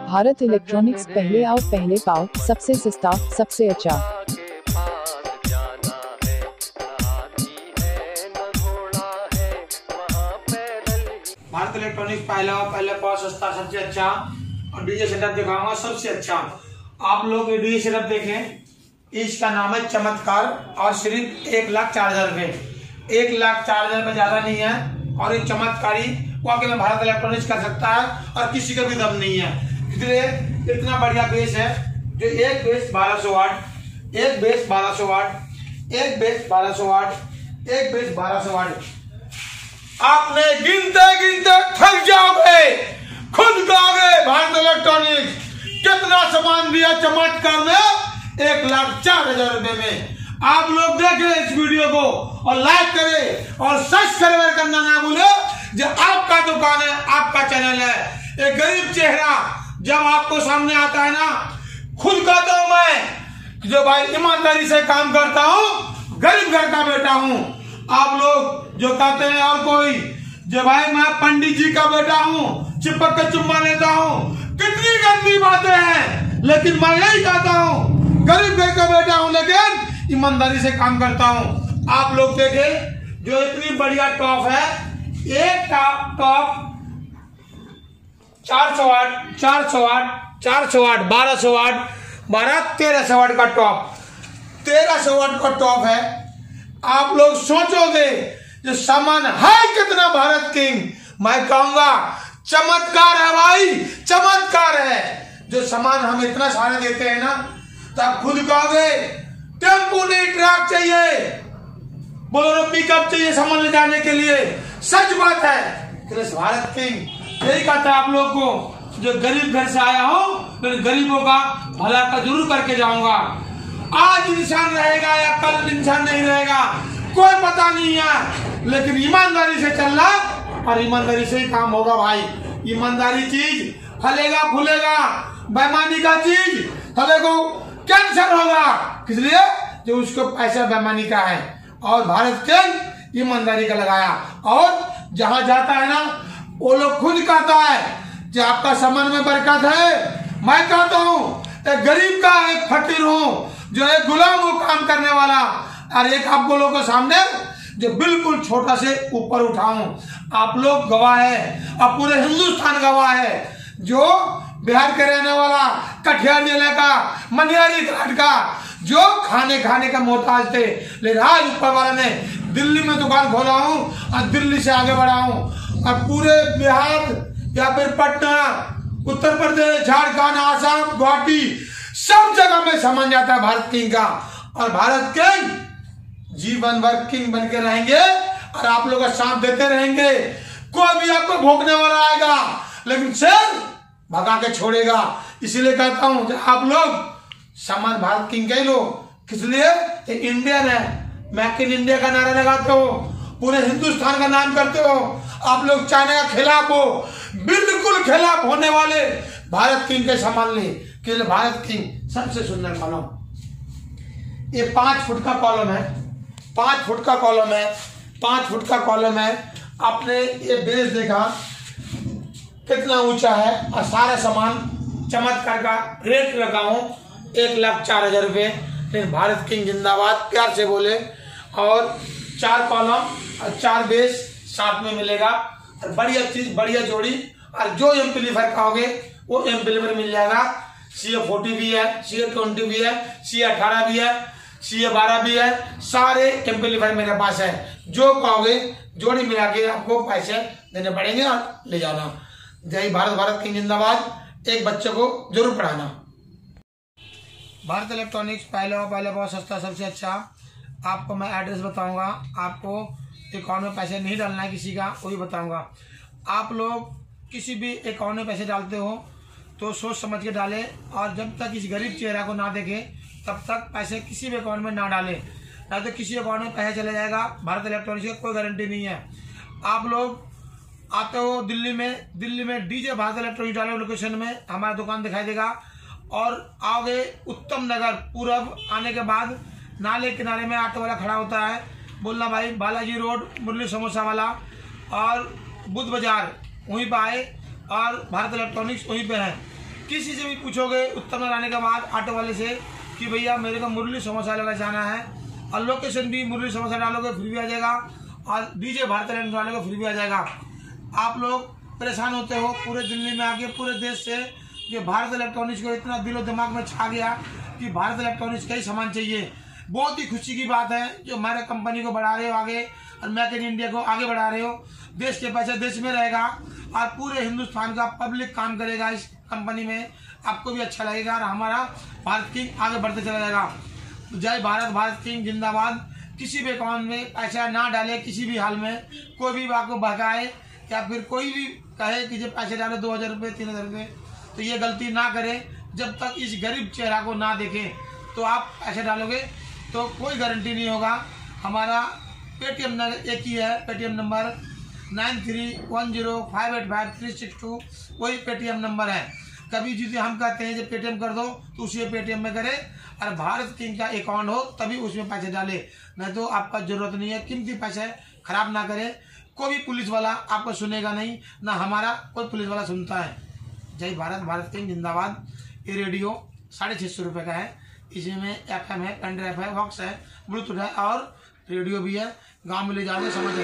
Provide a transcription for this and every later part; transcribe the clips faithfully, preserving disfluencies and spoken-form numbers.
Bharat electronics, पहले आओ पहले पाओ, सबसे सस्ता सबसे अच्छा। भारत इलेक्ट्रॉनिक्स, पहले आओ पहले पाओ, सस्ता सबसे अच्छा। और डीजे सेटअप दिखाऊंगा सबसे अच्छा। आप लोग ये डीजे सेटअप देखें, इसका नाम है चमत्कार और सिर्फ एक लाख चार हजार रुपए एक लाख चार हजार रुपए ज्यादा नहीं है। और ये चमत्कारी वाकई में भारत इलेक्ट्रॉनिक्स कर सकता है और किसी का भी दम नहीं है। इसलिए इतना बढ़िया बेस है जो एक बेस बारह सौ वाट, एक बेस बारह सौ वाट, एक बेस बारह सौ वाट, एक बेस बारह सौ वाट। आपने गिनते गिनते थक जाओगे, खुद कहोगे भारत इलेक्ट्रॉनिक्स कितना सामान दिया चमत्कार में एक लाख चार हजार रुपए में। आप लोग देखें इस वीडियो को और लाइक करें और सब्सक्राइब करना ना भूले। जो आपका दुकान है, आपका चैनल है, एक गरीब चेहरा जब आपको सामने आता है ना, खुद कहता हूं मैं जो भाई ईमानदारी से काम करता हूं, गरीब घर का बेटा हूं। आप लोग जो कहते हैं और कोई जो भाई मैं पंडित जी का बेटा हूं, चिपक के चुम्मा लेता हूं, कितनी गंदी बातें हैं। लेकिन मैं यही कहता हूं गरीब घर का बेटा हूं लेकिन ईमानदारी से काम करता हूं। आप लोग देखें जो इतनी बढ़िया टॉप है, एक टॉप टॉप चार सौ वाट, चार सौ वाट, चार सौ वाट, बारह सौ वाट, बारह तेरह सौ वाट का टॉप, तेरह सौ वाट का टॉप है। आप लोग सोचोगे जो सामान है कितना भारत किंग, मैं कहूंगा चमत्कार है भाई, चमत्कार है। जो सामान हम इतना सारा देते हैं ना, तो आप खुद कहोगे टेम्पो नहीं ट्रक चाहिए, बोलो पिकअप चाहिए सामान ले जाने के लिए। सच बात है, भारत किंग यही कहता है आप लोग को जो गरीब घर से आया हूं, फिर गरीबों का भला का जरूर करके जाऊंगा। आज इंसान रहेगा या कल इंसान नहीं रहेगा कोई पता नहीं है, लेकिन ईमानदारी से चलना और ईमानदारी से ही काम होगा भाई। ईमानदारी चीज फलेगा फूलेगा, बेईमानी का चीज फले को कैंसर होगा, इसलिए जो उसको पैसा बेईमानी का है और भारत के ईमानदारी का लगाया। और जहां जाता है ना वो लोग खुद कहता है कि आपका सामान में बरकत है। मैं कहता हूँ एक गरीब का एक फकीर हूँ जो एक गुलाम हूँ काम करने वाला, और एक आप लोगों के सामने जो बिल्कुल छोटा से ऊपर उठाऊं। आप लोग गवाह है, अब पूरे हिंदुस्तान गवाह है। जो बिहार के रहने वाला, कटिहार जिले का, मनिहारी घाट का, जो खाने खाने का मोहताज थे, लेकिन आज ऊपर वाला ने दिल्ली में दुकान खोला हूं और दिल्ली से आगे बढ़ा हूं। और पूरे बिहार या फिर पटना, उत्तर प्रदेश, झारखंड, आसाम, गुवाहाटी, सब जगह में समझ जाता है भारत किंग का। और भारत किंग जीवन भर किंग बन के रहेंगे और आप लोग का साथ देते रहेंगे। कोई भी आपको भोंकने वाला आएगा लेकिन शेर भगा के छोड़ेगा। इसीलिए कहता हूं आप लोग सामान भारत किंग के लो, इसलिए इंडियन है, मेक इन इंडिया का नारा लगाते हो, पूरे हिंदुस्तान का नाम करते हो। आप लोग चाइना के खिलाफ हो, बिल्कुल खिलाफ होने वाले भारत किंग के सामान ले, कि भारत किंग सबसे सुंदर कॉलम। ये पांच फुट का कॉलम है, पांच फुट का कॉलम है, पांच फुट का कॉलम है। आपने ये बेस देखा कितना ऊंचा है और सारा सामान चमत्कार का रेट लगा हूं एक लाख चार हजार रुपये। लेकिन भारत किंग जिंदाबाद, प्यार से बोले। और चार कॉलम और चार बेस साथ में मिलेगा और बढ़िया चीज, बढ़िया जोड़ी। और जो एम्पलीफायर कहोगे वो एम्पलीफायर मिल जाएगा। सी ए फोर्टी भी है, सी ए ट्वेंटी भी है, सी ए अठारह भी है, सी ए बारह भी है, सारे एम्पलीफायर मेरे पास है। जो कहोगे जोड़ी मिला के आपको पैसे देने पड़ेंगे और ले जाना। जय भारत, भारत किंग जिंदाबाद। एक बच्चे को जरूर पढ़ाना। भारत इलेक्ट्रॉनिक्स, पहले और पहले बहुत सस्ता सबसे अच्छा। आपको मैं एड्रेस बताऊंगा, आपको अकाउंट में पैसे नहीं डालना है किसी का, वो भी बताऊंगा। आप लोग किसी भी अकाउंट में पैसे डालते हो तो सोच समझ के डालें, और जब तक इस गरीब चेहरा को ना देखें तब तक पैसे किसी भी अकाउंट में ना डालें, ना तो किसी अकाउंट में पैसे चले जाएगा। भारत इलेक्ट्रॉनिक्स की कोई गारंटी नहीं है। आप लोग आते हो दिल्ली में, दिल्ली में डीजे भारत इलेक्ट्रॉनिक्स डाले लोकेशन में हमारा दुकान दिखाई देगा। और आओगे उत्तम नगर, पूरब आने के बाद नाले किनारे में ऑटो वाला खड़ा होता है, बोलना भाई बालाजी रोड, मुरली समोसा वाला और बुद्ध बाजार, वहीं पर आए और भारत इलेक्ट्रॉनिक्स वहीं पे है। किसी से भी पूछोगे उत्तम नगर आने के बाद ऑटो वाले से कि भैया मेरे को मुरली समोसा वाला जाना है, और लोकेशन भी मुरली समोसा डालोगे फ्री भी आ जाएगा, और डीजे भारत इलेक्ट्रॉनिक्स वाले को फ्री भी आ जाएगा। आप लोग परेशान होते हो पूरे दिल्ली में आके, पूरे देश से, कि भारत इलेक्ट्रॉनिक्स को इतना दिलो दिमाग में छा गया कि भारत इलेक्ट्रॉनिक्स का ही सामान चाहिए। बहुत ही खुशी की बात है जो हमारे कंपनी को बढ़ा रहे हो आगे, और मेक इन इंडिया को आगे बढ़ा रहे हो। देश के पैसे देश में रहेगा, और पूरे हिंदुस्तान का पब्लिक काम करेगा इस कंपनी में, आपको भी अच्छा लगेगा, और हमारा भारत किंग आगे बढ़ते चला जाएगा। जय भारत, भारत किंग जिंदाबाद। किसी भी अकाउंट में पैसा ना डाले किसी भी हाल में, कोई भी आपको बहकाए या फिर कोई भी कहे कि जब पैसे डाले दो हज़ार रुपये तीन हज़ार रुपये, तो ये गलती ना करें। जब तक इस गरीब चेहरा को ना देखें तो आप पैसे डालोगे तो कोई गारंटी नहीं होगा। हमारा पेटीएम नंबर एक ही है, Paytm number nine three one zero five eight five three six two, वही पेटीएम नंबर है। कभी जिसे हम कहते हैं जब पेटीएम कर दो तो उसी पेटीएम में करे, और भारत किंग का अकाउंट हो तभी उसमें पैसे डाले, नहीं तो आपका जरूरत नहीं है। कीमती पैसे खराब ना करे। कोई भी पुलिस वाला आपको सुनेगा नहीं, ना हमारा कोई पुलिस वाला सुनता है। जय भारत, भारत किंग जिंदाबाद। ये रेडियो साढ़े छः सौ रुपये का है, इसमें एफ एम है, पेन ड्राइव है, बॉक्स है, ब्लूटूथ है और रेडियो भी है। गाँव में ले जाओगे समझे।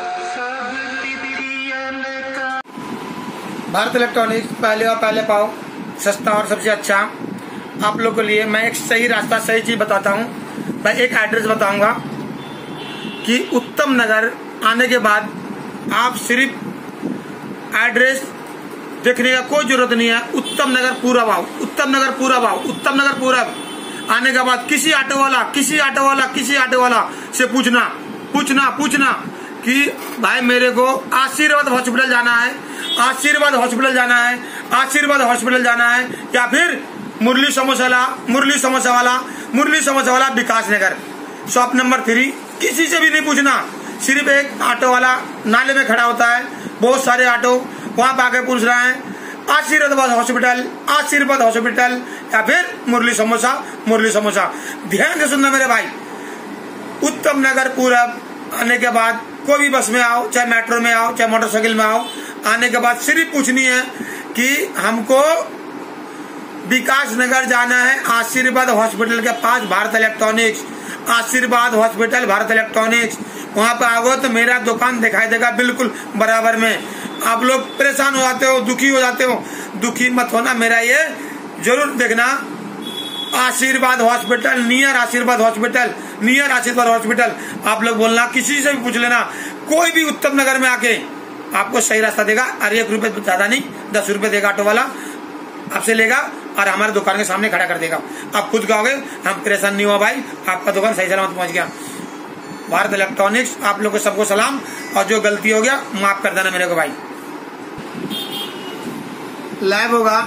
भारत इलेक्ट्रॉनिक्स पहले और पहले पाओ, सस्ता और सबसे अच्छा। आप लोग के लिए मैं एक सही रास्ता, सही चीज बताता हूँ। मैं एक एड्रेस बताऊंगा कि उत्तम नगर आने के बाद आप सिर्फ एड्रेस देखने का कोई जरूरत नहीं है। उत्तम नगर पूरा भाव, उत्तम नगर पूरा भाव, उत्तम नगर पूरा आने के बाद किसी ऑटो वाला किसी ऑटो वाला किसी ऑटो वाला से पूछना पूछना पूछना कि भाई मेरे को आशीर्वाद हॉस्पिटल जाना है, आशीर्वाद हॉस्पिटल जाना है, आशीर्वाद हॉस्पिटल जाना है, या फिर मुरली समोसा वाला मुरली समोसा वाला मुरली समोसा वाला Vikas Nagar shop number three. किसी से भी नहीं पूछना, सिर्फ एक ऑटो वाला नाले में खड़ा होता है, बहुत सारे ऑटो वहां पर आके पूछ रहे हैं आशीर्वाद हॉस्पिटल, आशीर्वाद हॉस्पिटल, या फिर मुरली समोसा मुरली समोसा। ध्यान से सुनना मेरे भाई, उत्तम नगर पूरब आने के बाद कोई भी बस में आओ, चाहे मेट्रो में आओ, चाहे मोटरसाइकिल में आओ, आने के बाद सिर्फ पूछनी है कि हमको विकास नगर जाना है, आशीर्वाद हॉस्पिटल के पास Bharat electronics, Ashirwad hospital Bharat electronics. वहां पे आओगे तो मेरा दुकान दिखाई देगा बिल्कुल बराबर में। आप लोग परेशान हो जाते हो, दुखी हो जाते हो, दुखी मत होना, मेरा ये जरूर देखना। Ashirwad hospital, near Ashirwad hospital, near Ashirwad hospital. आप लोग बोलना, किसी से भी पूछ लेना, कोई भी उत्तम नगर में आके आपको सही रास्ता देगा। अरे एक रुपए ज्यादा नहीं, दस रुपए देगा ऑटो वाला, आपसे लेगा और हमारे दुकान के सामने खड़ा कर देगा। आप खुद कहोगे हम परेशान नहीं हुआ भाई, आपका दुकान सही सलामत पहुंच गया। भारत इलेक्ट्रॉनिक्स आप लोग को सबको सलाम, और जो गलती हो गया माफ कर देना मेरे को भाई। लाइव होगा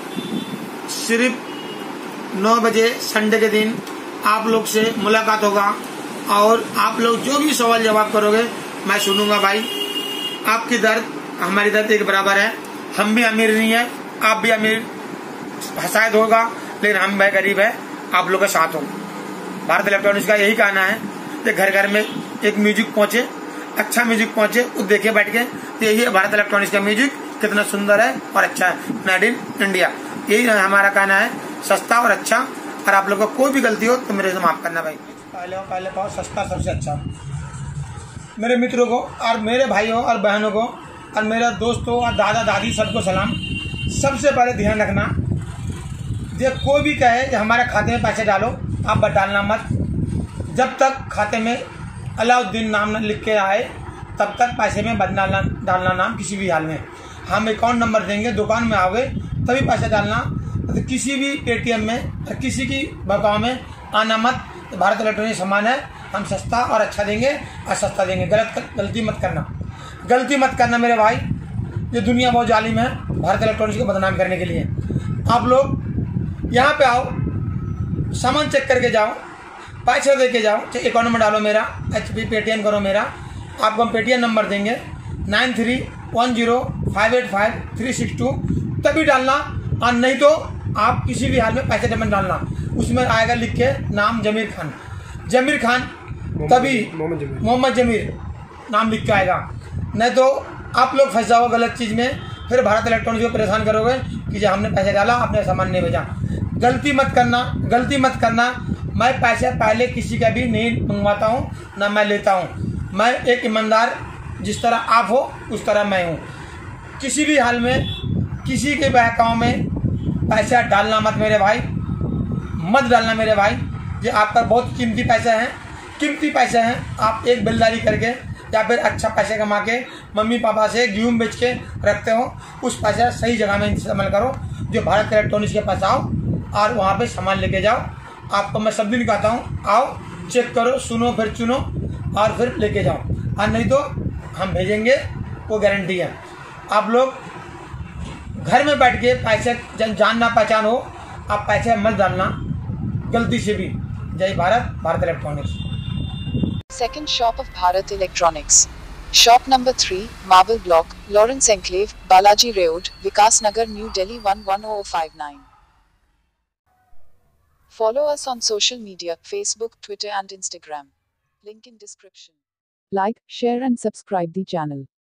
सिर्फ नौ बजे संडे के दिन, आप लोग से मुलाकात होगा, और आप लोग जो भी सवाल जवाब करोगे मैं सुनूंगा भाई। आपकी दर्द हमारी दर्द एक बराबर है, हम भी अमीर नहीं है, आप भी अमीर शायद होगा, लेकिन हम भाई गरीब है, आप लोग के साथ हो। भारत इलेक्ट्रॉनिक्स का यही कहना है कि घर घर में एक म्यूजिक पहुंचे, अच्छा म्यूजिक पहुंचे, वो देखे बैठ के, तो यही है भारत इलेक्ट्रॉनिक्स का म्यूजिक कितना सुंदर है और अच्छा है, मेड इन इंडिया। यही हमारा कहना है, सस्ता और अच्छा। और आप लोग को कोई भी गलती हो तो मेरे से माफ करना भाई। पहले हो पहले पाओ, सस्ता सबसे अच्छा। मेरे मित्रों को और मेरे भाइयों और बहनों को और मेरे दोस्तों और दादा दादी सबको सलाम। सबसे पहले ध्यान रखना, जब कोई भी कहे कि हमारे खाते में पैसे डालो, आप बट डालना मत। जब तक खाते में अलाउद्दीन नाम लिख के आए तब तक पैसे में बट डालना डालना नाम किसी भी हाल में। हम अकाउंट नंबर देंगे, दुकान में आओगे तभी पैसे डालना, तो किसी भी पेटीएम में और किसी की बकाव में आना मत। तो भारत इलेक्ट्रॉनिक सामान है, हम सस्ता और अच्छा देंगे और सस्ता देंगे। गलत गलती मत करना, गलती मत करना मेरे भाई। ये दुनिया बहुत जालिम है भारत इलेक्ट्रॉनिक्स को बदनाम करने के लिए। आप लोग यहाँ पे आओ, सामान चेक करके जाओ, पैसे दे के जाओ, चाहे अकाउंट में डालो मेरा, एच पी पेटीएम करो मेरा, आपको हम पेटीएम नंबर देंगे nine three one zero five eight five three six two, तभी डालना। और नहीं तो आप किसी भी हाल में पैसे पेमेंट डालना, उसमें आएगा लिख के नाम जमीर खान, जमीर खान, तभी मोहम्मद जमीर नाम लिख के आएगा। नहीं तो आप लोग फंस जाओ गलत चीज़ में फिर भारत इलेक्ट्रॉनिक्स को परेशान करोगे कि जो हमने पैसे डाला आपने सामान नहीं भेजा। गलती मत करना, गलती मत करना। मैं पैसे पहले किसी का भी नहीं मंगवाता हूँ, ना मैं लेता हूँ। मैं एक ईमानदार, जिस तरह आप हो उस तरह मैं हूँ। किसी भी हाल में किसी के बहकाव में पैसा डालना मत मेरे भाई, मत डालना मेरे भाई। ये आपका बहुत कीमती पैसे हैं, कीमती पैसे हैं। आप एक बिलदारी करके या फिर अच्छा पैसे कमा के मम्मी पापा से गेहूँ बेच के रखते हो, उस पैसा सही जगह में इस्तेमाल करो। जो भारत इलेक्ट्रॉनिक्स के पास आओ और वहाँ पे सामान लेके जाओ। आपको मैं सब दिन कहता हूँ, आओ चेक करो, सुनो, फिर चुनो और फिर लेके जाओ। और नहीं तो हम भेजेंगे, वो गारंटी है। आप लोग घर में बैठ के पैसे जन जान ना पहचान हो, आप पैसे मत डालना गलती से भी। जय Bharat, Bharat electronics. Second shop of Bharat Electronics. Shop number three, Marble Block, Lawrence Enclave, Balaji Road, Vikas Nagar, New Delhi one one zero zero five nine. Follow us on social media, Facebook, Twitter and Instagram. Link in description. Like, share and subscribe the channel.